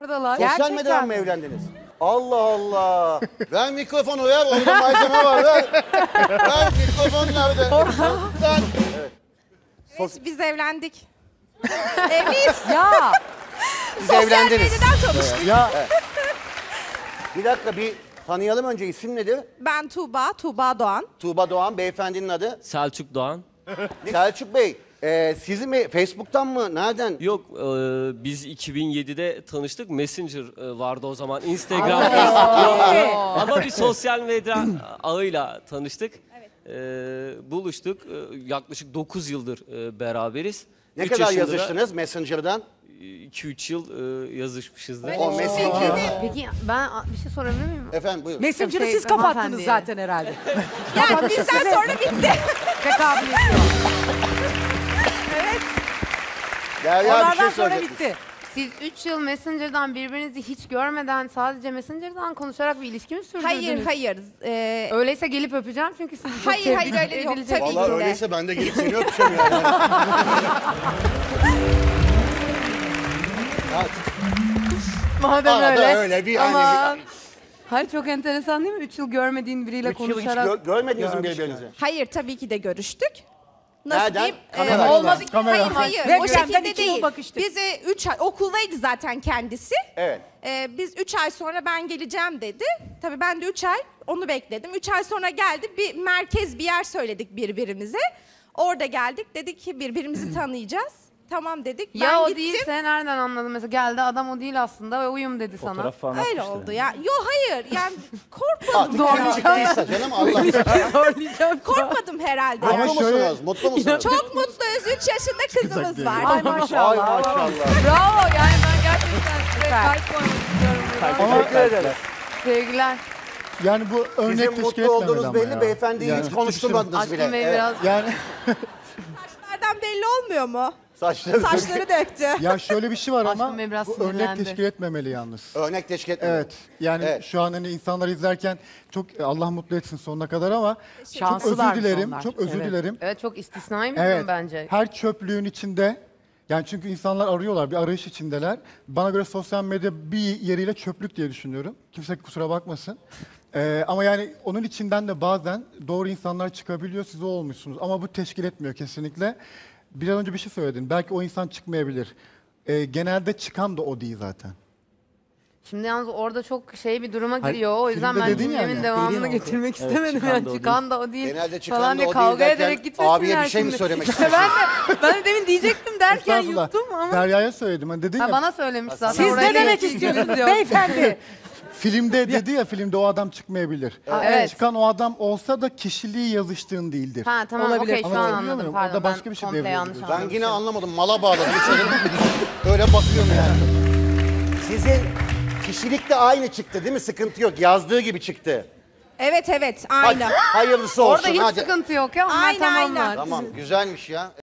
Sosyal Gerçekten medyadan mı mi? evlendiniz? Allah Allah. Ver mikrofonu ver. Orada malzeme var ver. Ver mikrofon nerede? Sen. Evet, biz evlendik. Evliyiz. Ya Siz Sosyal evlendiniz. medyadan tanıştık. Ya Bir dakika bir tanıyalım önce. İsim nedir? Ben Tuğba Doğan. Tuğba Doğan. Beyefendinin adı. Selçuk Doğan. Selçuk Bey. Sizi mi Facebook'tan mı? Nereden? Yok, biz 2007'de tanıştık. Messenger vardı o zaman. Instagram, Facebook yoktu. Ama bir sosyal medya ağıyla tanıştık. Buluştuk. Yaklaşık 9 yıldır beraberiz. Ne 3 kadar yaşında da yazıştınız Messenger'dan? 2-3 yıl yazışmışızdır. O Messenger. Peki ben bir şey sorabilir miyim? Efendim buyurun. Messenger'ı Şey, siz kapattınız hanımefendi. zaten herhalde. Yani bizden sonra bitti. Rekabet yok. Derya bir şey Onlardan sonra söyleyecek. bitti. Siz 3 yıl Messenger'dan birbirinizi hiç görmeden sadece Messenger'dan konuşarak bir ilişki mi sürdürdünüz? Hayır. Öyleyse gelip öpeceğim çünkü sizi çok Hayır, tebrik öyle yok. edilecek. Tabii Vallahi ki de. öyleyse ben de gelip seni öpeceğim yani. Madem Arada öyle bir Aman. hani Hayır çok enteresan değil mi? 3 yıl görmediğin biriyle 3 yıl hiç konuşarak. görmediniz mi birbirinizi? Hayır, tabii ki de görüştük. Nasıl Nereden? diyeyim? Kameradan. Olmadı ki. Kamera. Hayır. Ve O benden şekilde 2 yıl değil. bakıştık. Biz 3 ay okuldaydı zaten kendisi. Evet. Biz 3 ay sonra ben geleceğim dedi. Tabii ben de 3 ay onu bekledim. 3 ay sonra geldi. Bir merkez bir yer söyledik birbirimize. Orada geldik. Dedik ki birbirimizi tanıyacağız. Tamam dedik. Ya Ben o gittim. değilse nereden anladın? Mesela geldi adam o değil aslında ve uyum dedi sana. fotoğraf falan Öyle atmıştı. oldu ya. Yo hayır. Yani korkmadım Doğru herhalde. çıktıysa canım Allah. Zorlayacağım. Korkmadım herhalde. Ama Mutlu şöyle- musunuz? Mutlu musunuz? Çok mutluyuz. 3 yaşında kızımız var. Ay maşallah. Ay maşallah. Bravo yani ben gerçekten size kalp koymak istiyorum. burada. Ama Teşekkür ederim. Sevgiler. yani bu örnek Sizin teşkil mutlu etmemeli olduğunuz ama belli. ya. Beyefendiyi Yani hiç konuşturmadınız bile. Aşkım Bey Evet. biraz Yani Saçlardan belli olmuyor mu? Saçları Saçları döktü. ya şöyle bir şey var Aşkım ama Bey biraz bu örnek sinirlendi. teşkil etmemeli yalnız. Örnek teşkil etmiyor. Evet. Yani Evet. şu an hani insanlar izlerken çok Allah mutlu etsin sonuna kadar ama çok Şanslılar özür dilerim. onlar. Çok özür Evet. dilerim. evet çok istisnai bir Evet. durum bence. Her çöplüğün içinde yani çünkü insanlar arıyorlar, bir arayış içindeler. Bana göre sosyal medya bir yeriyle çöplük diye düşünüyorum. Kimse kusura bakmasın. Ama yani onun içinden de bazen doğru insanlar çıkabiliyor, siz o olmuşsunuz. Ama bu teşkil etmiyor kesinlikle. Biraz önce bir şey söyledin. Belki o insan çıkmayabilir. Genelde çıkan da o değil zaten. Şimdi yalnız orada çok şey bir duruma Hayır, giriyor. O yüzden filmde ben dedin cümlemin yani. devamını getirmek istemedim. çıkan Yani da o çıkan da o değil. Genelde çıkan falan da diye o değil kavga derken ederek gitmesinler abiye bir şey mi şimdi. söylemek İşte ben de demin diyecektim derken Estağfurullah. yuttum ama. Derya'ya söyledim. Hani dedin Ha, ya, bana söylemiş zaten. Siz Oraya ne demek geçti. istiyorsunuz Yok. beyefendi? filmde dedi ya, filmde o adam çıkmayabilir. Evet. Çıkan o adam olsa da kişiliği yazıştığın değildir. Ha tamam Olabilir. okey şu an Anlatabiliyor anladım muyum? pardon. Orada başka Ben bir şey komple devreye yanlış giriyor. Ben anladım. yine anlamadım. Mala bağladım. İçerim. Öyle bakıyorum yani. Sizin kişilik de aynı çıktı değil mi? Sıkıntı yok. Yazdığı gibi çıktı. Evet, aynı. Hayırlısı olsun. Orada hiç hadi. sıkıntı yok ya. Onlar Aynen, tamamlar. aynen. Tamam güzelmiş ya.